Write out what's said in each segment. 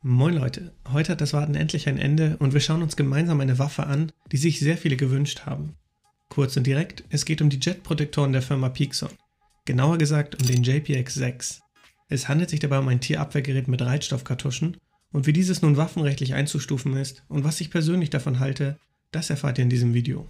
Moin Leute, heute hat das Warten endlich ein Ende und wir schauen uns gemeinsam eine Waffe an, die sich sehr viele gewünscht haben. Kurz und direkt, es geht um die Jet-Protektoren der Firma Pixon. Genauer gesagt um den JPX-6. Es handelt sich dabei um ein Tierabwehrgerät mit Reizstoffkartuschen und wie dieses nun waffenrechtlich einzustufen ist und was ich persönlich davon halte, das erfahrt ihr in diesem Video.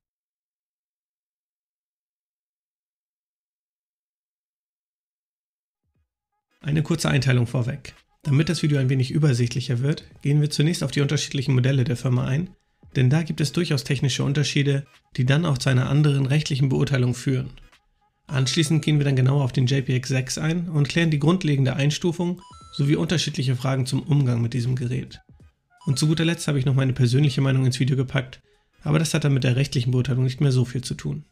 Eine kurze Einteilung vorweg. Damit das Video ein wenig übersichtlicher wird, gehen wir zunächst auf die unterschiedlichen Modelle der Firma ein, denn da gibt es durchaus technische Unterschiede, die dann auch zu einer anderen rechtlichen Beurteilung führen. Anschließend gehen wir dann genauer auf den JPX-6 ein und klären die grundlegende Einstufung sowie unterschiedliche Fragen zum Umgang mit diesem Gerät. Und zu guter Letzt habe ich noch meine persönliche Meinung ins Video gepackt, aber das hat dann mit der rechtlichen Beurteilung nicht mehr so viel zu tun.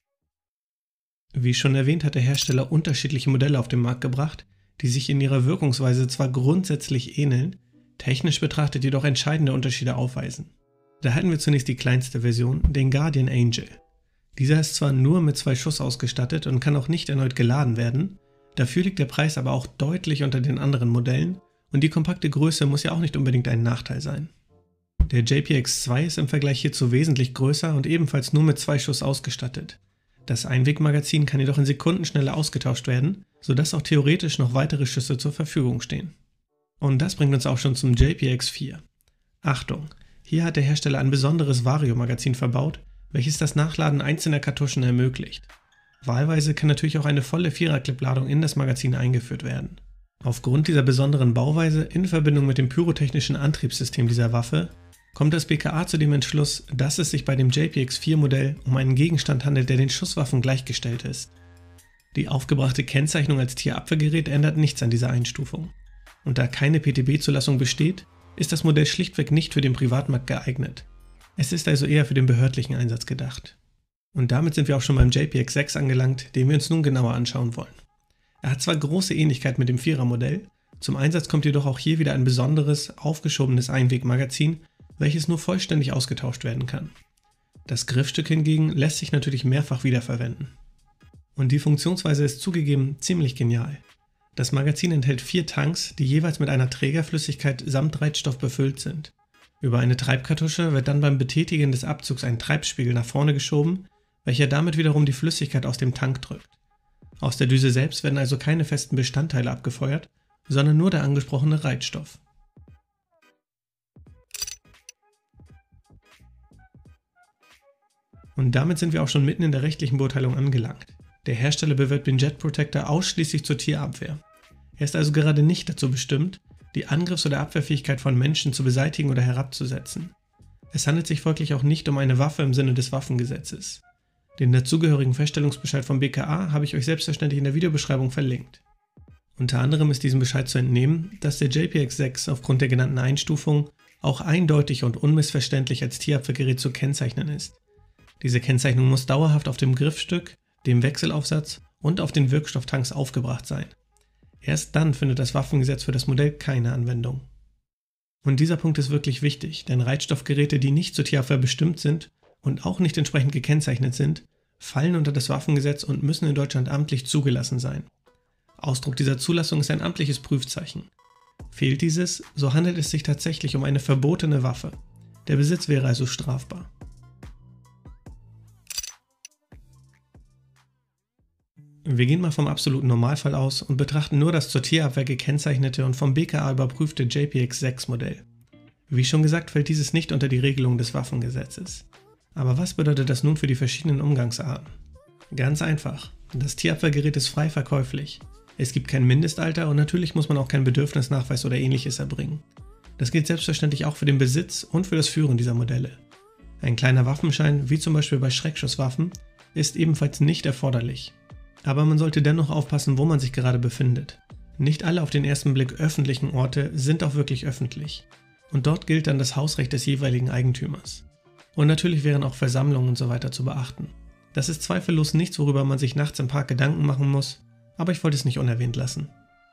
Wie schon erwähnt, hat der Hersteller unterschiedliche Modelle auf den Markt gebracht, die sich in ihrer Wirkungsweise zwar grundsätzlich ähneln, technisch betrachtet jedoch entscheidende Unterschiede aufweisen. Da hätten wir zunächst die kleinste Version, den Guardian Angel. Dieser ist zwar nur mit 2 Schuss ausgestattet und kann auch nicht erneut geladen werden, dafür liegt der Preis aber auch deutlich unter den anderen Modellen und die kompakte Größe muss ja auch nicht unbedingt ein Nachteil sein. Der JPX-2 ist im Vergleich hierzu wesentlich größer und ebenfalls nur mit 2 Schuss ausgestattet. Das Einwegmagazin kann jedoch in Sekundenschnelle ausgetauscht werden, sodass auch theoretisch noch weitere Schüsse zur Verfügung stehen. Und das bringt uns auch schon zum JPX-4. Achtung, hier hat der Hersteller ein besonderes Vario-Magazin verbaut, welches das Nachladen einzelner Kartuschen ermöglicht. Wahlweise kann natürlich auch eine volle 4er-Clip-Ladung in das Magazin eingeführt werden. Aufgrund dieser besonderen Bauweise in Verbindung mit dem pyrotechnischen Antriebssystem dieser Waffe kommt das BKA zu dem Entschluss, dass es sich bei dem JPX-4-Modell um einen Gegenstand handelt, der den Schusswaffen gleichgestellt ist. Die aufgebrachte Kennzeichnung als Tierabwehrgerät ändert nichts an dieser Einstufung. Und da keine PTB-Zulassung besteht, ist das Modell schlichtweg nicht für den Privatmarkt geeignet. Es ist also eher für den behördlichen Einsatz gedacht. Und damit sind wir auch schon beim JPX-6 angelangt, den wir uns nun genauer anschauen wollen. Er hat zwar große Ähnlichkeit mit dem 4er-Modell, zum Einsatz kommt jedoch auch hier wieder ein besonderes, aufgeschobenes Einwegmagazin, welches nur vollständig ausgetauscht werden kann. Das Griffstück hingegen lässt sich natürlich mehrfach wiederverwenden. Und die Funktionsweise ist zugegeben ziemlich genial. Das Magazin enthält 4 Tanks, die jeweils mit einer Trägerflüssigkeit samt Reizstoff befüllt sind. Über eine Treibkartusche wird dann beim Betätigen des Abzugs ein Treibspiegel nach vorne geschoben, welcher damit wiederum die Flüssigkeit aus dem Tank drückt. Aus der Düse selbst werden also keine festen Bestandteile abgefeuert, sondern nur der angesprochene Reizstoff. Und damit sind wir auch schon mitten in der rechtlichen Beurteilung angelangt. Der Hersteller bewirbt den Jet Protector ausschließlich zur Tierabwehr. Er ist also gerade nicht dazu bestimmt, die Angriffs- oder Abwehrfähigkeit von Menschen zu beseitigen oder herabzusetzen. Es handelt sich folglich auch nicht um eine Waffe im Sinne des Waffengesetzes. Den dazugehörigen Feststellungsbescheid vom BKA habe ich euch selbstverständlich in der Videobeschreibung verlinkt. Unter anderem ist diesem Bescheid zu entnehmen, dass der JPX-6 aufgrund der genannten Einstufung auch eindeutig und unmissverständlich als Tierabwehrgerät zu kennzeichnen ist. Diese Kennzeichnung muss dauerhaft auf dem Griffstück, dem Wechselaufsatz und auf den Wirkstofftanks aufgebracht sein. Erst dann findet das Waffengesetz für das Modell keine Anwendung. Und dieser Punkt ist wirklich wichtig, denn Reizstoffgeräte, die nicht zur Tierabwehr bestimmt sind und auch nicht entsprechend gekennzeichnet sind, fallen unter das Waffengesetz und müssen in Deutschland amtlich zugelassen sein. Ausdruck dieser Zulassung ist ein amtliches Prüfzeichen. Fehlt dieses, so handelt es sich tatsächlich um eine verbotene Waffe. Der Besitz wäre also strafbar. Wir gehen mal vom absoluten Normalfall aus und betrachten nur das zur Tierabwehr gekennzeichnete und vom BKA überprüfte JPX-6-Modell. Wie schon gesagt, fällt dieses nicht unter die Regelung des Waffengesetzes. Aber was bedeutet das nun für die verschiedenen Umgangsarten? Ganz einfach, das Tierabwehrgerät ist frei verkäuflich. Es gibt kein Mindestalter und natürlich muss man auch keinen Bedürfnisnachweis oder ähnliches erbringen. Das gilt selbstverständlich auch für den Besitz und für das Führen dieser Modelle. Ein kleiner Waffenschein, wie zum Beispiel bei Schreckschusswaffen, ist ebenfalls nicht erforderlich. Aber man sollte dennoch aufpassen, wo man sich gerade befindet. Nicht alle auf den ersten Blick öffentlichen Orte sind auch wirklich öffentlich. Und dort gilt dann das Hausrecht des jeweiligen Eigentümers. Und natürlich wären auch Versammlungen und so weiter zu beachten. Das ist zweifellos nichts, worüber man sich nachts im Park Gedanken machen muss, aber ich wollte es nicht unerwähnt lassen.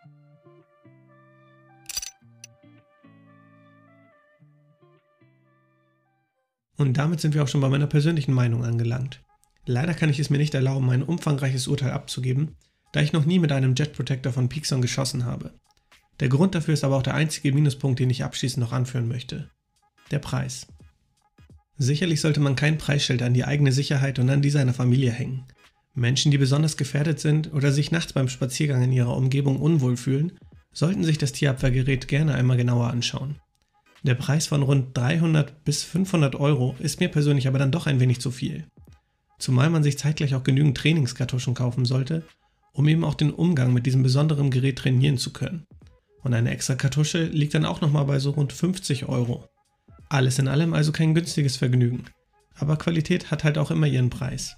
Und damit sind wir auch schon bei meiner persönlichen Meinung angelangt. Leider kann ich es mir nicht erlauben, ein umfangreiches Urteil abzugeben, da ich noch nie mit einem Jet Protector von Pixon geschossen habe. Der Grund dafür ist aber auch der einzige Minuspunkt, den ich abschließend noch anführen möchte: der Preis. Sicherlich sollte man kein Preisschild an die eigene Sicherheit und an die seiner Familie hängen. Menschen, die besonders gefährdet sind oder sich nachts beim Spaziergang in ihrer Umgebung unwohl fühlen, sollten sich das Tierabwehrgerät gerne einmal genauer anschauen. Der Preis von rund 300 bis 500 Euro ist mir persönlich aber dann doch ein wenig zu viel. Zumal man sich zeitgleich auch genügend Trainingskartuschen kaufen sollte, um eben auch den Umgang mit diesem besonderen Gerät trainieren zu können. Und eine extra Kartusche liegt dann auch nochmal bei so rund 50 Euro. Alles in allem also kein günstiges Vergnügen. Aber Qualität hat halt auch immer ihren Preis.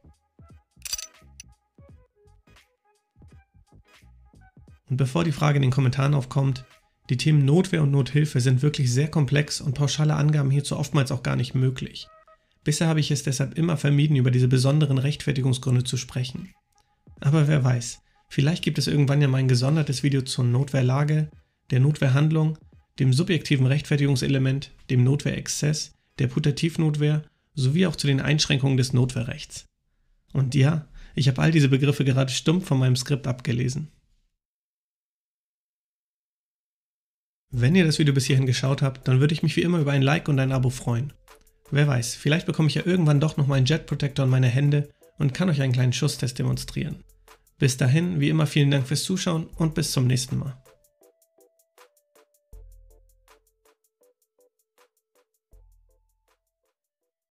Und bevor die Frage in den Kommentaren aufkommt: Die Themen Notwehr und Nothilfe sind wirklich sehr komplex und pauschale Angaben hierzu oftmals auch gar nicht möglich. Bisher habe ich es deshalb immer vermieden, über diese besonderen Rechtfertigungsgründe zu sprechen. Aber wer weiß, vielleicht gibt es irgendwann ja mal ein gesondertes Video zur Notwehrlage, der Notwehrhandlung, dem subjektiven Rechtfertigungselement, dem Notwehrexzess, der Putativnotwehr sowie auch zu den Einschränkungen des Notwehrrechts. Und ja, ich habe all diese Begriffe gerade stumpf von meinem Skript abgelesen. Wenn ihr das Video bis hierhin geschaut habt, dann würde ich mich wie immer über ein Like und ein Abo freuen. Wer weiß, vielleicht bekomme ich ja irgendwann doch noch meinen Jet Protector in meine Hände und kann euch einen kleinen Schusstest demonstrieren. Bis dahin, wie immer, vielen Dank fürs Zuschauen und bis zum nächsten Mal.